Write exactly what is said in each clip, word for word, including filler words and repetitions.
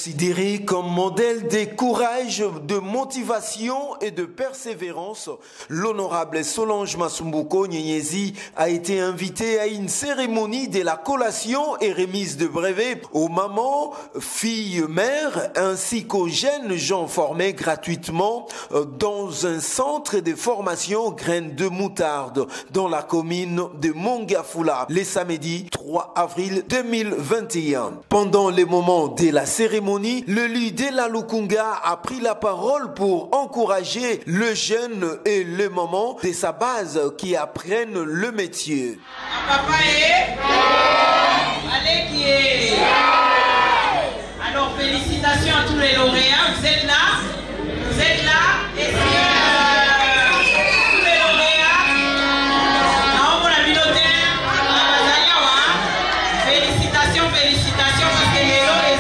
Considéré comme modèle de courage, de motivation et de persévérance, l'honorable Solange Masumbuko Nyenyezi a été invité à une cérémonie de la collation et remise de brevets aux mamans, filles, mères, ainsi qu'aux jeunes gens formés gratuitement dans un centre de formation graines de moutarde dans la commune de Mongafula, le samedi trois avril deux mille vingt et un. Pendant les moments de la cérémonie, le leader de la Lukunga a pris la parole pour encourager le jeune et le maman de sa base qui apprennent le métier. Papa est allez qui est. Alors félicitations à tous les lauréats, vous êtes là, vous êtes là et si euh, tous les lauréats, non pour la militaire, félicitations, félicitations parce que les lauréats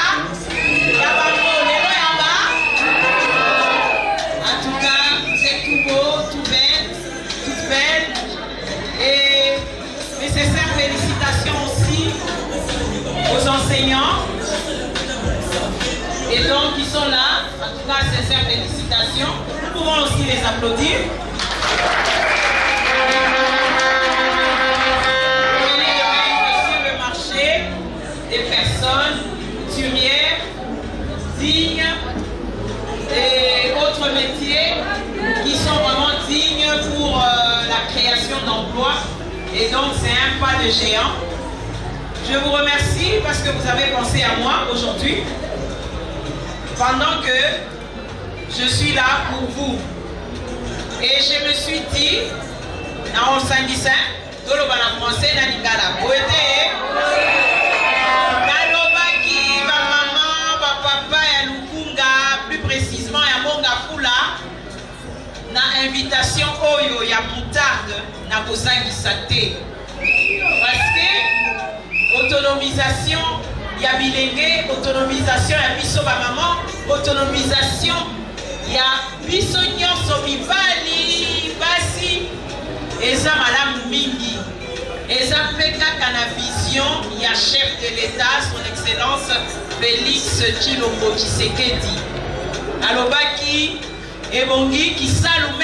aux enseignants et donc ils sont là, en tout cas sincères félicitations, nous pouvons aussi les applaudir. Il y sur le marché des personnes couturières, dignes et autres métiers qui sont vraiment dignes pour euh, la création d'emplois et donc c'est un pas de géant. Je vous remercie parce que vous avez pensé à moi aujourd'hui, pendant que je suis là pour vous. Et je me suis dit, dans le Saint-Dixin, dans le français, dans l'Ingala, Nalobaki, ma maman, ma papa, et Lukunga, plus précisément, et Mongafula, na invitation Oyo, ya moutarde, na Kosangisate. Parce que autonomisation, il y a bilenge, autonomisation, il y a biso ba maman, autonomisation, il y a biso nyonso mibali, basi, et ça madame Mingi. Et ça fait kaka na vision, il y a chef de l'État, son excellence Félix Tshilombo Tshisekedi. Alobaki, ebongi, qui salume,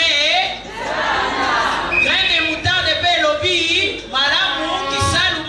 grain de moutarde de lobby, malamu, qui salume,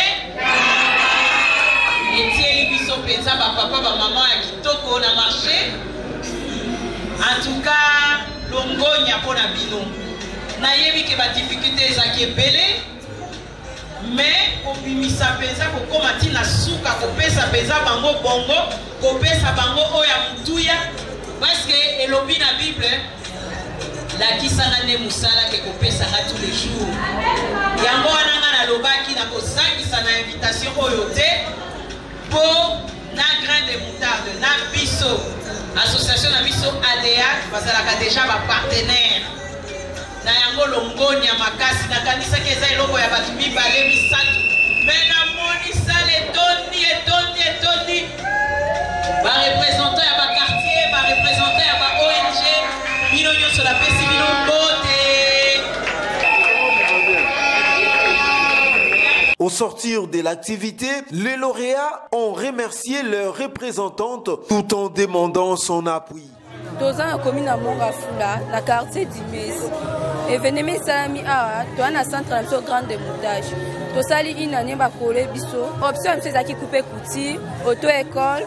papa, maman a kitoko na marché. En tout cas, longonya pour la bino. Na yebi ke ba difficulté za ki belé. Mais ko bimisa penza ko komati na suka ko pesa penza bango bongo, ko pesa bango oya mutuya parce que elobi na Bible la kisana ne musala ke ko pesa ha tous les jours. Yango wana na lobaki na ko sangisa na invitation oyo te pour na grain de moutarde, na biso, association na biso A D A, parce qu'elle a déjà ma partenaire. Na yango longonya makasi, na kanisa keza iloko ya batu mibale misatu. Mais na moni sale toni et toni et toni. Ba représentant ya ba quartier, ba représentant ya ba O N G, bino nyoso la pesi bino bote. Au sortir de l'activité, les lauréats ont remercié leur représentante tout en demandant son appui. Dans la commune de Mongafula, la quartier d'Imes, et venez me salami à toi na centre de grande démontage. To sali ina nyemba kole biso, option c'est ça qui coupe couti, auto école,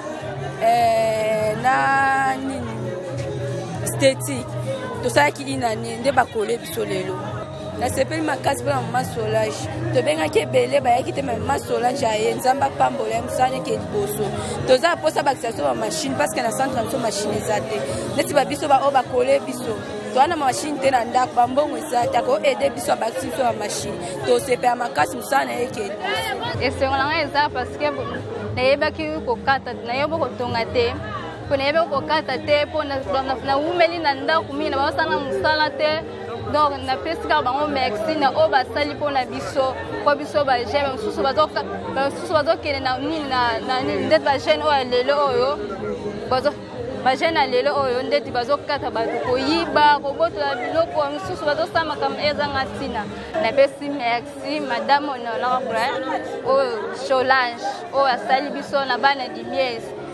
na esthétique. To sali qui ina nyemba kole biso lelo. Na sepeli makasi pona mama Solange tobengaki ebele bayaki te mama Solange aye nzamba pambola musane ke liboso toza posa bakisation ba machine parce que na centre na machine eza te neti ba biso ba o bakole biso toana machine te na ndako bambongo eza te ko aider biso bakisation ba machine to sepela makasi musane eke esengolanga eza parce que nayebaki kokata nayebi kotonga te po nayebi kokata te po na umeli na ndako mina basana musala te. Donc, na pesika bango merci na o basali pona biso ko biso ba jeune susu bazoka susu bazokene na nini na na ndet ba jeune o lelo oyo bazo ba jeune lelo oyo ndeti bazokata bato koyiba kobotola biloko susu bazosama kam ezanga tina na pesi merci madame honorable o Solange o asali biso na bana di miez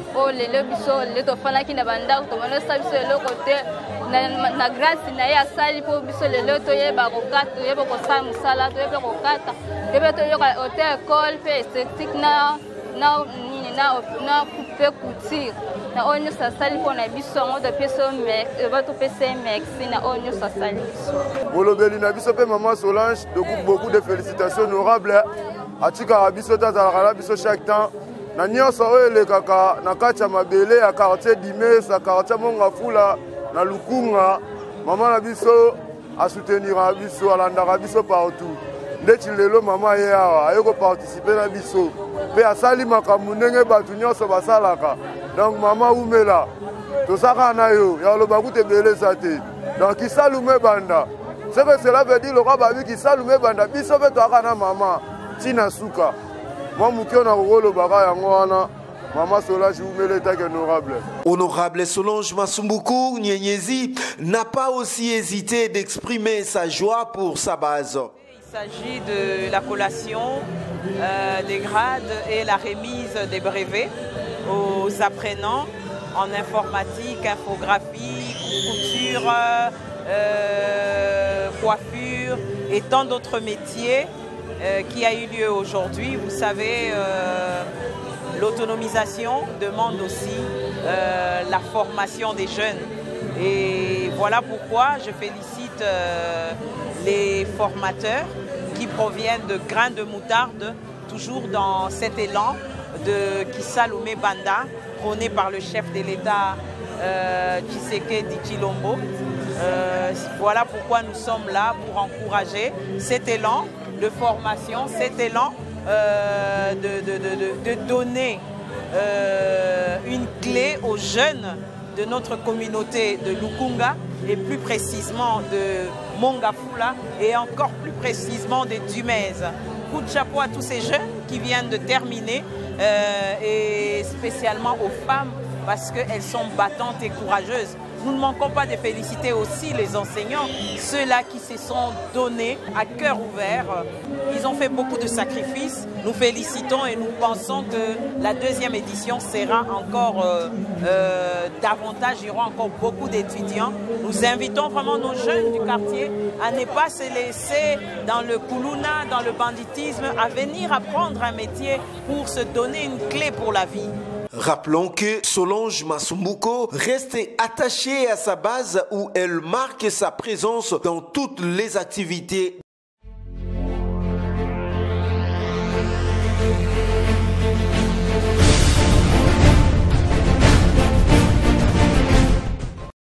oyo lelo biso lelo tofandaki na bandako tomoni osala biso eloko te na grâce na ye asali mpo biso lelo toyeba kokata toyeba kosala mosala toyeba kokata toyeba toyoka hote école mpe esthétique na nini na coupe couture na oyo nyonso asali mpo na biso yango topesa merci na oyo nyonso asali biso molobeli na biso mpe mama Solange de beaucoup de félicitations honorables atikaka biso te azalaka na biso chaque temps na nyonso oyo elekaka na kati ya mabele ya quartier Dimes ya quartier Mongafula na Lukunga mama na biso asoutenira biso alandaka biso partout ndeti lelo mama ye awa aye koparticipe na biso mpe asali makambo ndenge bato nyonso basalaka donc mama umela tosaka na yo ya oloba kuta ebele eza te donc kisalume banda ce que cela veut dire lokwa babi kisalume banda biso mpe toaka na mama tina suka mwa moke na kokolobaka yango wana Maman Solange est honorable. Honorable Solange Masumbuku Nyenyezi n'a pas aussi hésité d'exprimer sa joie pour sa base. Il s'agit de la collation euh, des grades et la remise des brevets aux apprenants en informatique, infographie, couture, euh, coiffure et tant d'autres métiers euh, qui a eu lieu aujourd'hui. Vous savez, euh, l'autonomisation demande aussi euh, la formation des jeunes. Et voilà pourquoi je félicite euh, les formateurs qui proviennent de grains de moutarde, toujours dans cet élan de Kisaloumé Banda, prôné par le chef de l'État euh, Tshisekedi Tshilombo. Euh, voilà pourquoi nous sommes là pour encourager cet élan de formation, cet élan euh, de, de, de, de donner euh, une clé aux jeunes de notre communauté de Lukunga et plus précisément de Mongafula et encore plus précisément de Dumez. Coup de chapeau à tous ces jeunes qui viennent de terminer euh, et spécialement aux femmes parce qu'elles sont battantes et courageuses. Nous ne manquons pas de féliciter aussi les enseignants, ceux-là qui se sont donnés à cœur ouvert. Ils ont fait beaucoup de sacrifices. Nous félicitons et nous pensons que la deuxième édition sera encore euh, euh, davantage. Il y aura encore beaucoup d'étudiants. Nous invitons vraiment nos jeunes du quartier à ne pas se laisser dans le koulouna, dans le banditisme, à venir apprendre un métier pour se donner une clé pour la vie. Rappelons que Solange Masumbuku reste attachée à sa base où elle marque sa présence dans toutes les activités